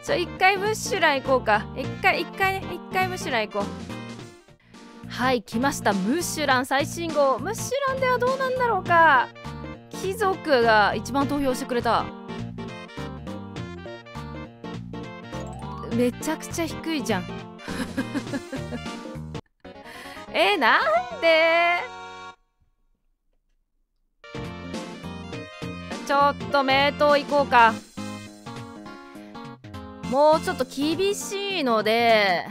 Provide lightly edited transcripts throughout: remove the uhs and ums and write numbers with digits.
一回ムッシュラン行こうか。一回ムッシュラン行こう。はい、来ました。ムッシュラン最新号。ムッシュランではどうなんだろうか。貴族が一番投票してくれた。めちゃくちゃ低いじゃん。なんで？ちょっと名刀行こうか。もうちょっと厳しいので、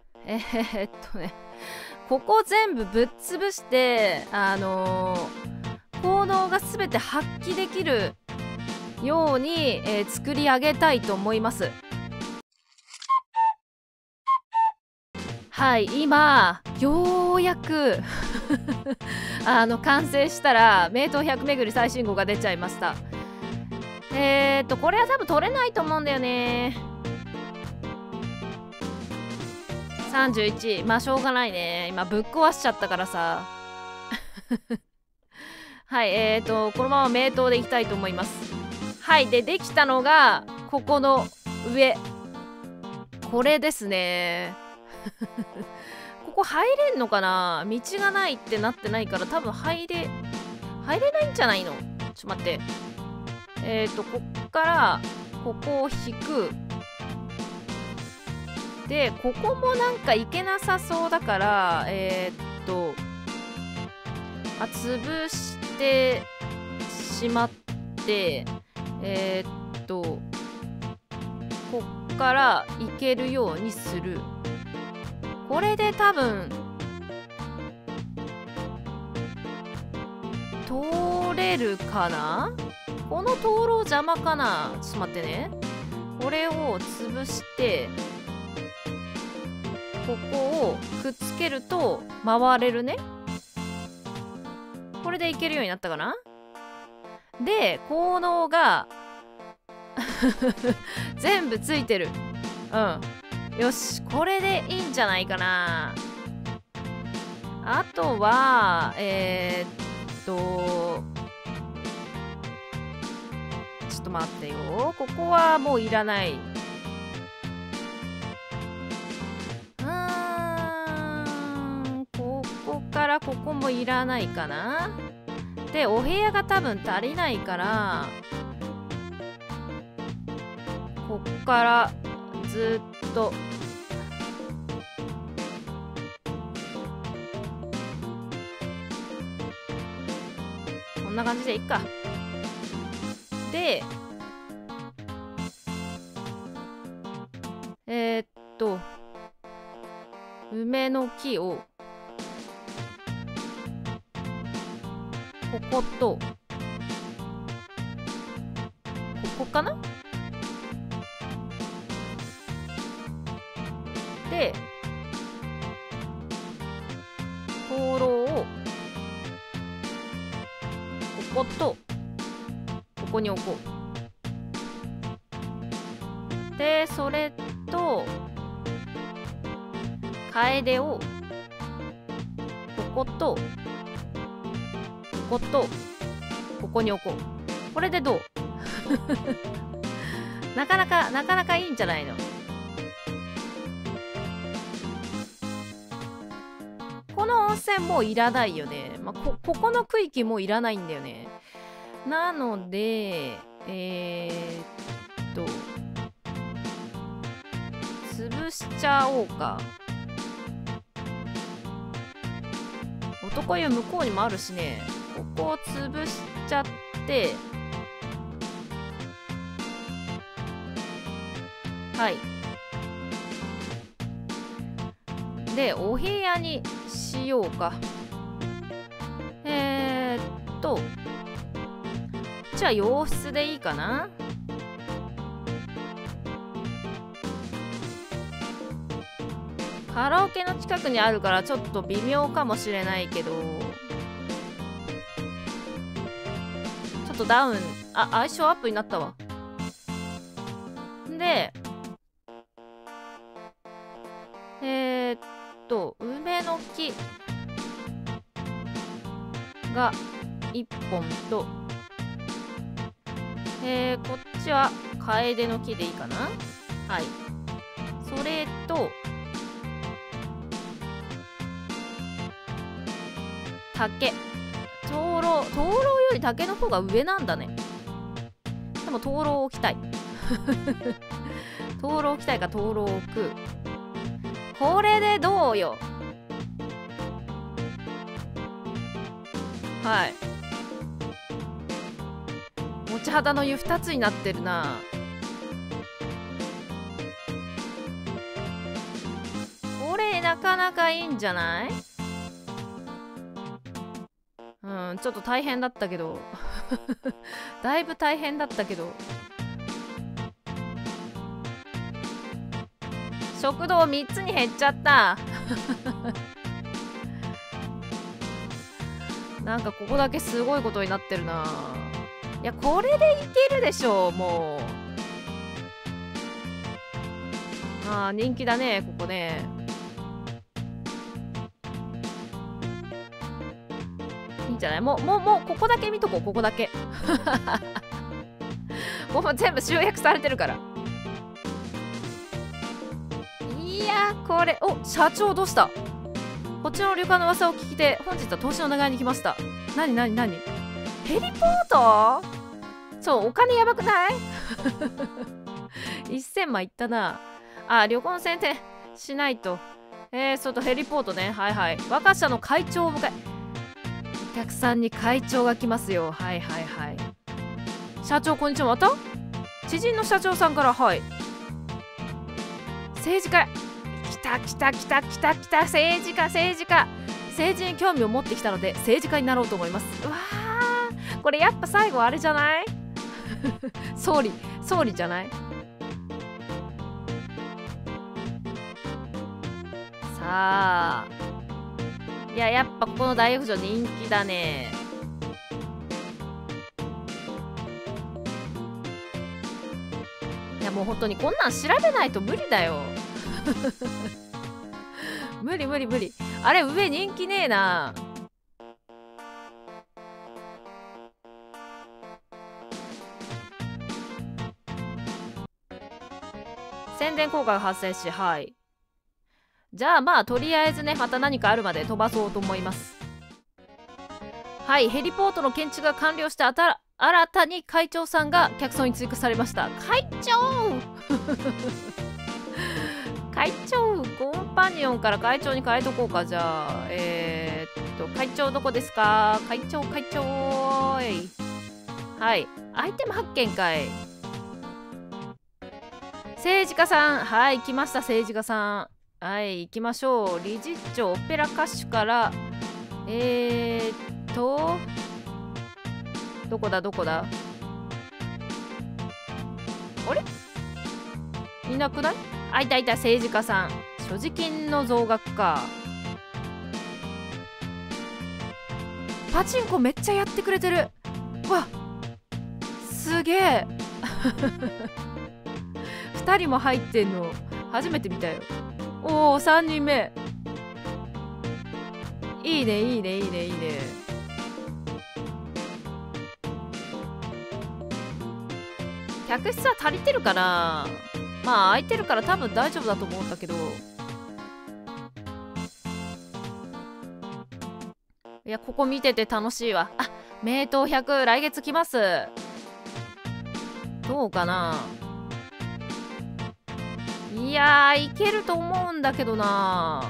ここ全部ぶっ潰して、効能が全て発揮できるように、作り上げたいと思います。はい、今ようやく完成したら名刀100巡り最新号が出ちゃいました。これは多分取れないと思うんだよね。31、まあしょうがないね。今ぶっ壊しちゃったからさ。はい、このまま名刀でいきたいと思います。はい、できたのがここの上、これですね。ここ入れんのかな。道がないってなってないから多分入れないんじゃないの。ちょっと待って。こっからここを引く。でここもなんかいけなさそうだから、潰してしまって、こっからいけるようにする。これで多分通れるかな。この灯籠邪魔かな。ちょっと待ってね。これを潰してここをくっつけると回れるね。これでいけるようになったかな。で効能が全部ついてる。よし、これでいいんじゃないかな。あとはちょっと待ってよ。ここはもういらない。ここからここもいらないかな。でお部屋が多分足りないから、こっからずっとこんな感じでいっか。で梅の木をこことここかな。で灯籠をこことここに置こう。でそれと楓をこことこことここに置こう。これでどう？なかなかいいんじゃないの。この温泉もういらないよね。ここの区域もういらないんだよね。なので潰しちゃおうか。男湯向こうにもあるしね。ここを潰しちゃってはい。でお部屋にしようか。じゃあ洋室でいいかな。カラオケの近くにあるからちょっと微妙かもしれないけど、ちょっとダウン、相性アップになったわ。で梅の木が1本と、こっちは楓の木でいいかな。 はい。それと、竹。灯籠より竹の方が上なんだね。でも灯籠を置きたい。灯籠置きたいか灯籠を置く。これでどうよ。はい。持ち肌の湯2つになってるな。これなかなかいいんじゃない？うん、ちょっと大変だったけど。だいぶ大変だったけど。食堂3つに減っちゃった。なんかここだけすごいことになってるな。いや、これでいけるでしょう、もう。ああ、人気だね、ここね。いいんじゃない？もう、ここだけ見とこう、ここだけ。もう全部集約されてるから。いや、これ、お、社長どうした？こっちの旅館の噂を聞いて、本日は投資のお願いに来ました。なに？ヘリポート？そう、お金やばくない？ 1000 万いったな。あ、旅行の宣伝しないと。そうとヘリポートね。はいはい。我が社の会長を迎え。お客さんに会長が来ますよ。はいはいはい。社長、こんにちは。また知人の社長さんから、はい。政治家。来た。政治に興味を持ってきたので、政治家になろうと思います。うわー、これやっぱ最後あれじゃない？総理じゃない？さあ、いや、やっぱここの大浴場人気だね。いや、もう本当にこんなん調べないと無理だよ。無理。あれ、上人気ねえな。宣伝効果が発生し、はい。じゃあまあ、とりあえずね、また何かあるまで飛ばそうと思います。はい、ヘリポートの建築が完了して新たに会長さんが客層に追加されました。会長会パニオンから会長に変えとこうか。じゃあ会長どこですか？会長はい、アイテム発見会。政治家さん、はい、来ました。政治家さん、はい、行きましょう。理事長オペラ歌手からどこだあれ、いなくない？あ、いた政治家さん。所持金の増額か。パチンコめっちゃやってくれてる。わ、すげえ。2人も入ってんの初めて見たよ。おお、3人目。いいね。客室は足りてるかな。まあ空いてるから多分大丈夫だと思うんだけど。いや、ここ見てて楽しいわ。あ、名刀100来月来ます。どうかな。いやー、いけると思うんだけどな。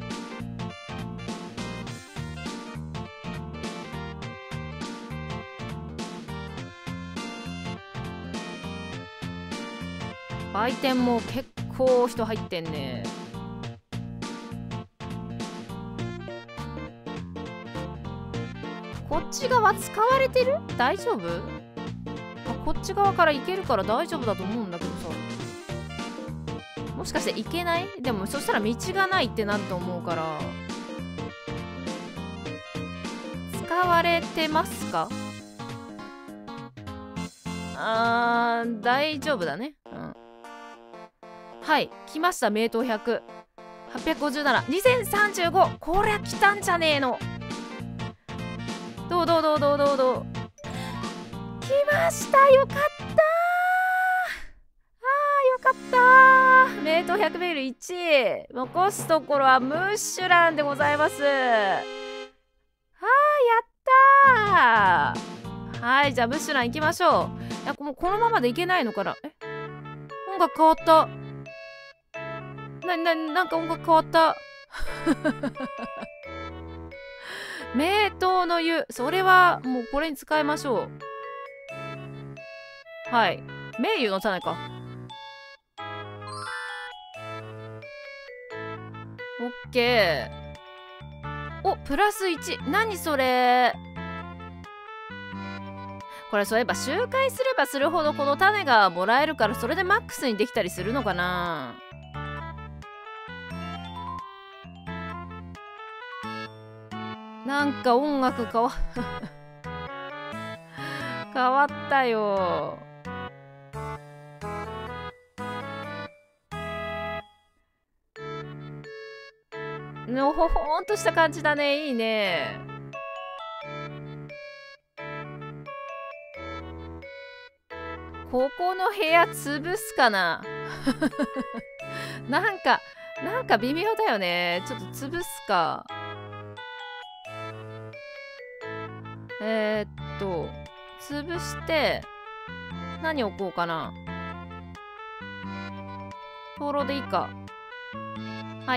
売店も結構人入ってんね。こっち側使われてる？大丈夫？こっち側から行けるから大丈夫だと思うんだけどさ。もしかして行けない？でもそしたら道がないってなると思うから。使われてますか？大丈夫だね。うん。はい、来ました。名刀100。857。2035。こりゃ来たんじゃねえの。どう。来ました。よかった。よかった。 闘 100m1 位。残すところはムッシュランでございます。やったー。はい、じゃあムッシュラン行きましょう。いや、もうこのままでいけないのかな。音楽変わった。なんか音楽変わった。名刀の湯。それはもうこれに使いましょう。はい。名湯の種か。オッケー。お、プラス1。何それ。これそういえば周回すればするほどこの種がもらえるから、それでマックスにできたりするのかな。なんか音楽変わったよ。のほほんとした感じだね。いいね。ここの部屋潰すかな。なんか微妙だよね。ちょっと潰すか。潰して何置こうかな。灯籠でいいか。はい。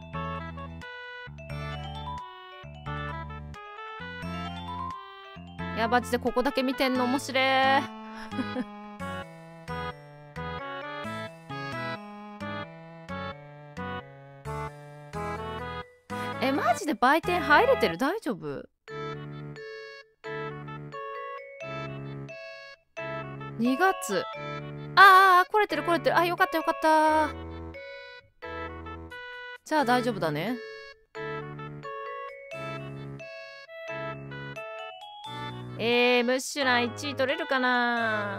いや、マジでここだけ見てんの面白い。マジで売店入れてる？大丈夫？2月。来れてる。あ、よかった。じゃあ大丈夫だね。ムッシュラン1位取れるかな。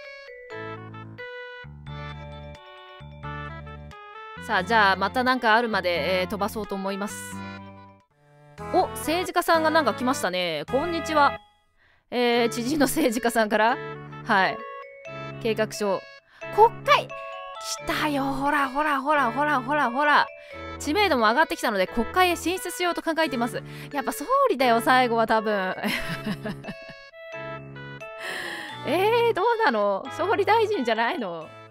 さあ、じゃあまたなんかあるまで、飛ばそうと思います。お、政治家さんがなんか来ましたね。こんにちは。知事の政治家さんから、はい、計画書。国会来たよ。ほら。知名度も上がってきたので国会へ進出しようと考えています。やっぱ総理だよ、最後は多分。どうなの？総理大臣じゃないの？